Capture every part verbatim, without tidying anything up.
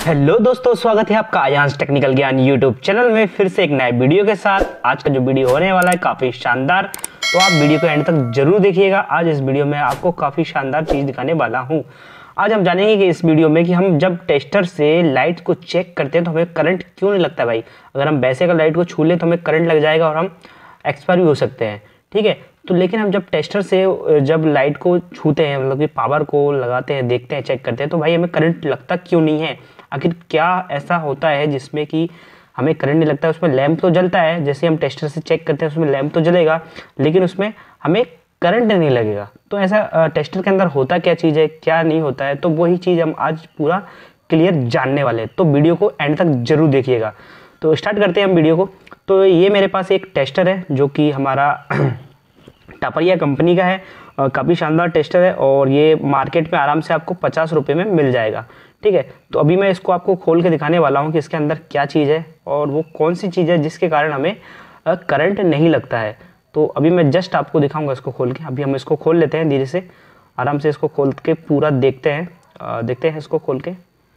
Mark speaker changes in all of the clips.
Speaker 1: Hello दोस्तों, स्वागत है आपका आयांश टेक्निकल ज्ञान यूट्यूब चैनल में फिर से एक नए वीडियो के साथ। आज का जो वीडियो होने वाला है काफ़ी शानदार, तो आप वीडियो को एंड तक जरूर देखिएगा। आज इस वीडियो में आपको काफ़ी शानदार चीज़ दिखाने वाला हूं। आज हम जानेंगे कि इस वीडियो में कि हम जब टेस्टर से लाइट को चेक करते हैं तो हमें करंट क्यों नहीं लगता भाई। अगर हम वैसे का लाइट को छू लें तो हमें करंट लग जाएगा और हम एक्सपायर भी हो सकते हैं, ठीक है। तो लेकिन हम जब टेस्टर से जब लाइट को छूते हैं, मतलब कि पावर को लगाते हैं, देखते हैं, चेक करते हैं, तो भाई हमें करंट लगता क्यों नहीं है। आखिर क्या ऐसा होता है जिसमें कि हमें करंट नहीं लगता। उसमें लैंप तो जलता है, जैसे हम टेस्टर से चेक करते हैं उसमें लैंप तो जलेगा, लेकिन उसमें हमें करंट नहीं लगेगा। तो ऐसा टेस्टर के अंदर होता क्या चीज़ है, क्या नहीं होता है, तो वही चीज़ हम आज पूरा क्लियर जानने वाले हैं। तो वीडियो को एंड तक जरूर देखिएगा। तो स्टार्ट करते हैं हम वीडियो को। तो ये मेरे पास एक टेस्टर है जो कि हमारा टापरिया कंपनी का है, काफ़ी शानदार टेस्टर है और ये मार्केट में आराम से आपको पचास रुपये में मिल जाएगा, ठीक है। तो अभी मैं इसको आपको खोल के दिखाने वाला हूँ कि इसके अंदर क्या चीज़ है और वो कौन सी चीज़ है जिसके कारण हमें करंट नहीं लगता है। तो अभी मैं जस्ट आपको दिखाऊंगा इसको खोल के। अभी हम इसको खोल लेते हैं धीरे से, आराम से इसको खोल के पूरा देखते हैं। आ, देखते हैं इसको खोल के,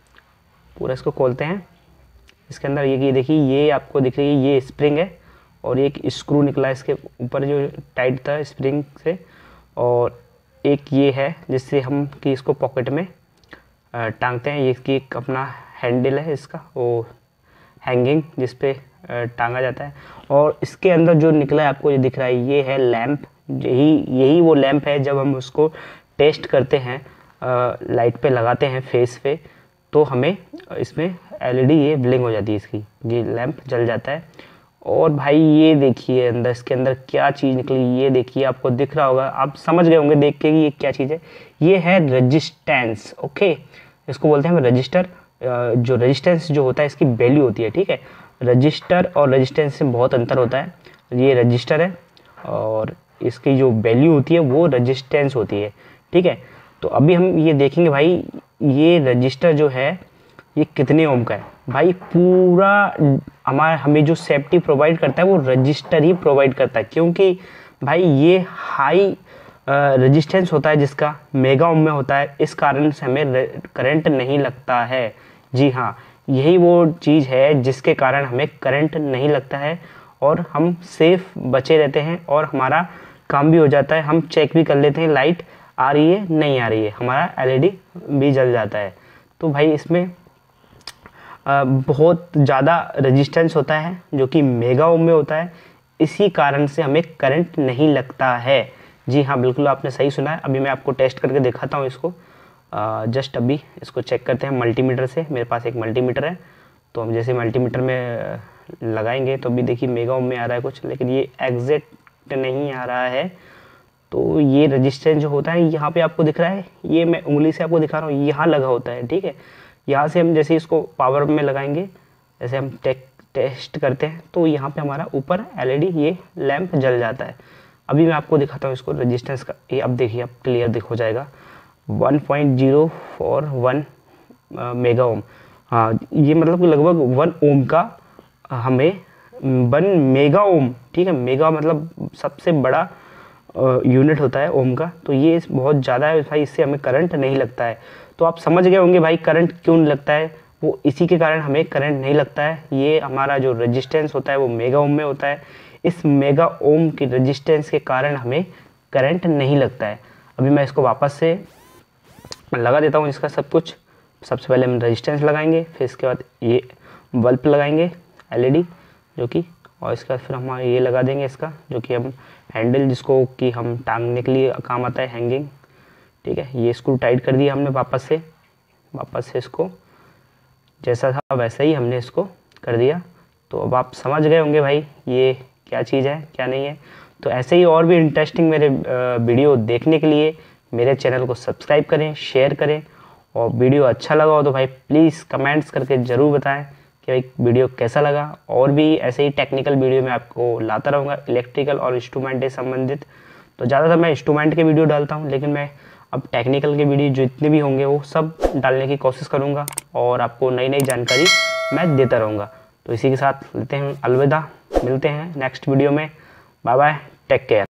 Speaker 1: पूरा इसको खोलते हैं। इसके अंदर ये देखिए, ये आपको दिख रही है, ये स्प्रिंग है और एक स्क्रू निकला है इसके ऊपर जो टाइट था स्प्रिंग से, और एक ये है जिससे हम कि इसको पॉकेट में टांगते हैं। ये इसकी एक अपना हैंडल है इसका, वो हैंगिंग जिस पे टांगा जाता है। और इसके अंदर जो निकला है आपको ये दिख रहा है, ये है लैंप। यही यही वो लैंप है जब हम उसको टेस्ट करते हैं, लाइट पे लगाते हैं फेस पे, तो हमें इसमें एलईडी ये ब्लिंक हो जाती है, इसकी ये लैंप जल जाता है। और भाई ये देखिए अंदर, इसके अंदर क्या चीज़ निकली, ये देखिए, आपको दिख रहा होगा, आप समझ गए होंगे देख के कि ये क्या चीज़ है। ये है रेजिस्टेंस, ओके। इसको बोलते हैं हम रजिस्टर। जो रेजिस्टेंस जो होता है इसकी वैल्यू होती है, ठीक है। रजिस्टर और रेजिस्टेंस से बहुत अंतर होता है। ये रजिस्टर है और इसकी जो वैल्यू होती है वो रेजिस्टेंस होती है, ठीक है। तो अभी हम ये देखेंगे भाई, ये रजिस्टर जो है ये कितने ओम का है। भाई पूरा हमारा हमें जो सेफ्टी प्रोवाइड करता है वो रजिस्टर ही प्रोवाइड करता है, क्योंकि भाई ये हाई रेजिस्टेंस होता है जिसका मेगा ओम में होता है। इस कारण से हमें करंट नहीं लगता है। जी हाँ, यही वो चीज़ है जिसके कारण हमें करंट नहीं लगता है और हम सेफ बचे रहते हैं और हमारा काम भी हो जाता है। हम चेक भी कर लेते हैं लाइट आ रही है नहीं आ रही है, हमारा एलईडी भी जल जाता है। तो भाई इसमें बहुत ज़्यादा रेजिस्टेंस होता है जो कि मेगा ओम में होता है, इसी कारण से हमें करंट नहीं लगता है। जी हाँ, बिल्कुल आपने सही सुना है। अभी मैं आपको टेस्ट करके दिखाता हूँ इसको। जस्ट अभी इसको चेक करते हैं मल्टीमीटर से। मेरे पास एक मल्टीमीटर है, तो हम जैसे मल्टीमीटर में लगाएंगे तो अभी देखिए मेगा ओम में आ रहा है कुछ, लेकिन ये एग्जैक्ट नहीं आ रहा है। तो ये रेजिस्टेंस जो होता है यहाँ पे आपको दिख रहा है, ये मैं उंगली से आपको दिखा रहा हूँ, यहाँ लगा होता है, ठीक है। यहाँ से हम जैसे इसको पावर में लगाएंगे, जैसे हम टेक टेस्ट करते हैं, तो यहाँ पे हमारा ऊपर एलईडी ये लैंप जल जाता है। अभी मैं आपको दिखाता हूँ इसको रेजिस्टेंस का। ये अब देखिए, अब क्लियर दिख हो जाएगा, one point zero four one mega ohm. हाँ, ये मतलब कि लगभग वन ओम का हमें वन मेगा ओम, ठीक है। मेगा मतलब सबसे बड़ा यूनिट होता है ओम का, तो ये बहुत ज़्यादा है भाई, इससे हमें करंट नहीं लगता है। तो आप समझ गए होंगे भाई करंट क्यों नहीं लगता है, वो इसी के कारण हमें करंट नहीं लगता है। ये हमारा जो रेजिस्टेंस होता है वो मेगा ओम में होता है, इस मेगा ओम की रेजिस्टेंस के कारण हमें करंट नहीं लगता है। अभी मैं इसको वापस से लगा देता हूँ इसका सब कुछ। सबसे पहले हम रेजिस्टेंस लगाएंगे, फिर इसके बाद ये बल्ब लगाएंगे एलईडी जो कि, और इसके बाद फिर हम ये लगा देंगे इसका जो कि हम हैंडल, जिसको कि हम टांगने के लिए काम आता है, हैंगिंग, ठीक है। ये स्क्रू टाइट कर दिया हमने वापस से वापस से इसको जैसा था वैसा ही हमने इसको कर दिया। तो अब आप समझ गए होंगे भाई ये क्या चीज़ है क्या नहीं है। तो ऐसे ही और भी इंटरेस्टिंग मेरे वीडियो देखने के लिए मेरे चैनल को सब्सक्राइब करें, शेयर करें, और वीडियो अच्छा लगा हो तो भाई प्लीज़ कमेंट्स करके ज़रूर बताएं कि भाई वीडियो कैसा लगा। और भी ऐसे ही टेक्निकल वीडियो मैं आपको लाता रहूँगा, इलेक्ट्रिकल और इंस्ट्रूमेंट से संबंधित। तो ज़्यादातर मैं इंस्ट्रूमेंट के वीडियो डालता हूँ, लेकिन मैं अब टेक्निकल के वीडियो जितने भी होंगे वो सब डालने की कोशिश करूँगा और आपको नई नई जानकारी मैं देता रहूँगा। तो इसी के साथ लेते हैं अलविदा, मिलते हैं नेक्स्ट वीडियो में। Bye bye, take care.